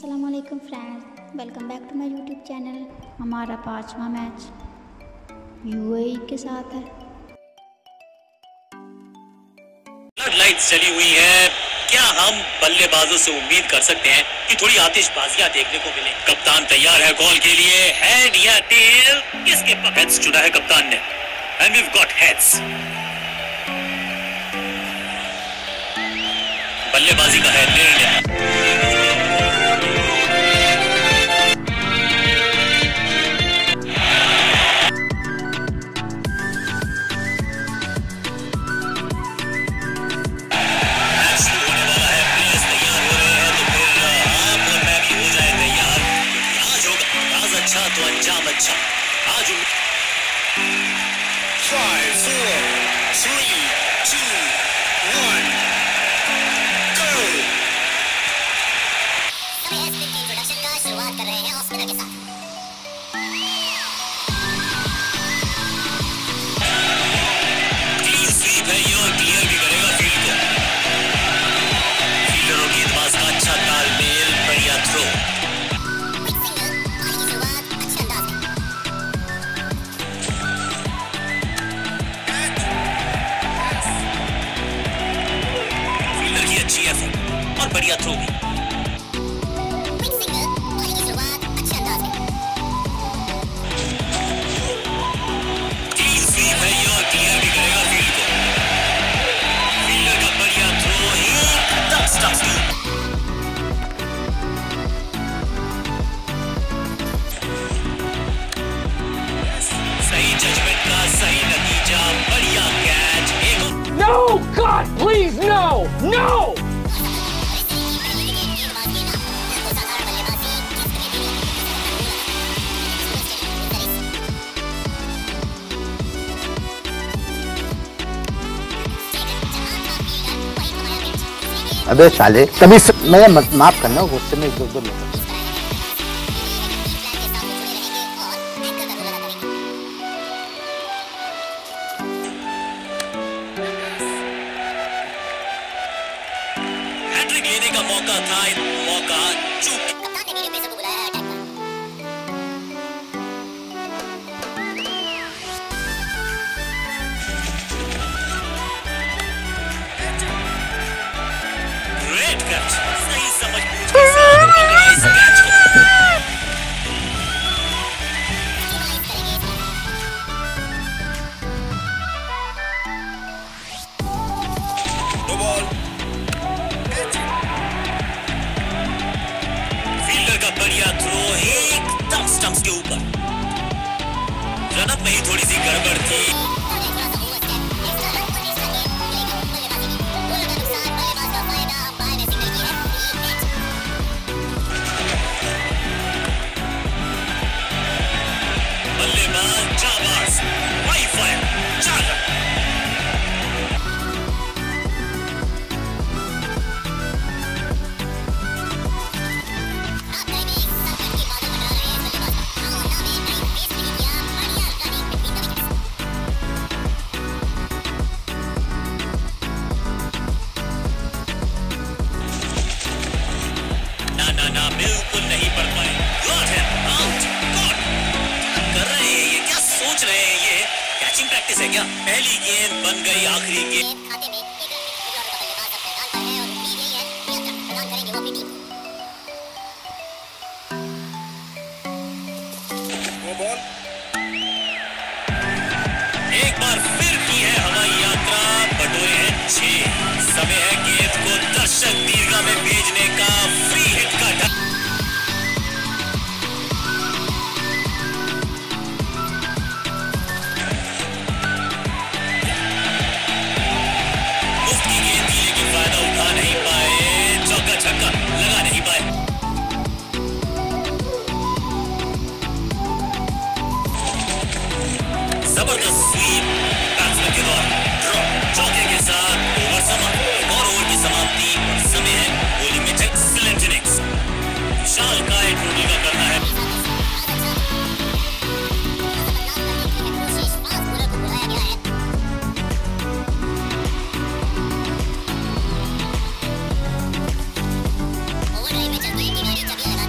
अस्सलामुअलैकुम friends, welcome back to my YouTube channel. हमारा 5वां मैच यूएई के साथ है। लाइट्स चली हुई है। क्या हम बल्लेबाजों से उम्मीद कर सकते हैं कि थोड़ी आतिशबाजियां देखने को मिले? कप्तान तैयार है कॉल के लिए। हेड या टेल? इसके हेड्स चुना है कप्तान ने। And we have got heads. बल्लेबाजी का है निर्णय। तो अंजाम अच्छा। आज 5 4 3 2 1 go। इंट्रोडक्शन का शुरुआत कर रहे हैं ऑफ स्पिनर के साथ। क्लीन स्वीप है ये और क्लियर भी करेगा फील्ड को। फील्डरों की गेंदबाज का अच्छा तालमेल, बढ़िया थ्रो। और बढ़िया थ्रो भी। क्लीन स्वीप है ये और क्लियर भी करेगा फील्ड को। फील्डर का बढ़िया थ्रो एकदम स्टम्प्स के। सही जजमेंट का सही नतीजा, बढ़िया catch. No, God, please, no, no! अबे साले कभी मैं माफ करना, गुस्से में इधर उधर लोग। हैट्रिक लेने का मौका था, मौका चूक। कप्तान ने मीडियम पेसर को बुलाया है अटैक पर। ग्रेट कैच, सही समझ बूझ के साथ पकड़ा इस कैच को। No ball. फील्डर का बढ़िया थ्रो एकदम स्टंप्स के ऊपर। रनअप में ही थोड़ी सी गड़बड़ थी। बल्लेबाज जाबाज, वाईफाई 4 रन। ना बिल्कुल नहीं पढ़ पाए। गॉट है आउट। गॉट कर रहे हैं ये, क्या सोच रहे हैं ये? कैचिंग प्रैक्टिस है क्या? पहली गेंद बन गई आखिरी गेंद। एक बार फिर की है हवाई यात्रा, बटोरे हैं 6। समय है गेंद को दर्शक दीर्घा में भेजने का। फ्री हिट का ढक। मुफ्त की गेंद थी लेकिन फायदा उठा नहीं पाए। चौका छक्का लगा नहीं पाए। जबरदस्त स्वीप बैट्समैन के द्वारा। ड्रॉप चौके के साथ ओवर समाप्त। एक और ओवर की समाप्ति। समय है बॉलिंग में एक्सीलेंट इनिंग्स। विशाल काय टोटल का करना है। ओवर में चल रही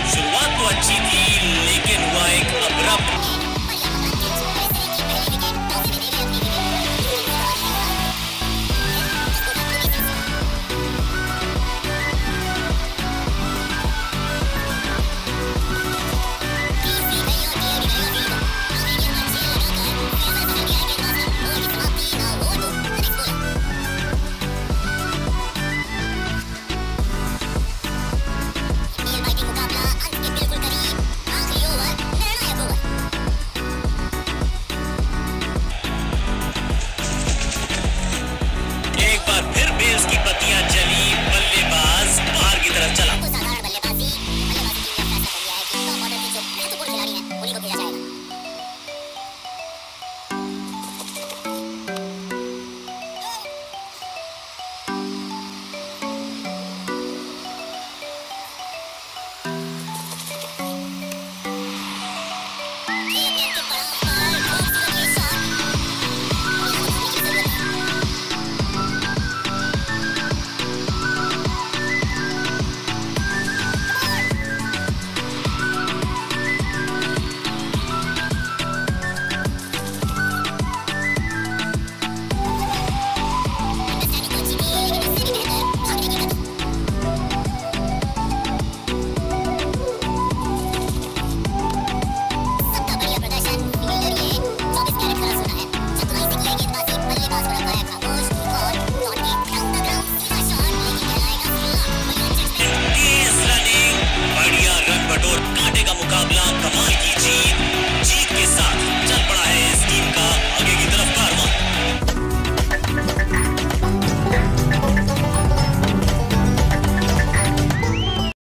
शुरुआत तो अच्छी थी लेकिन हुआ एक अब्रप्ट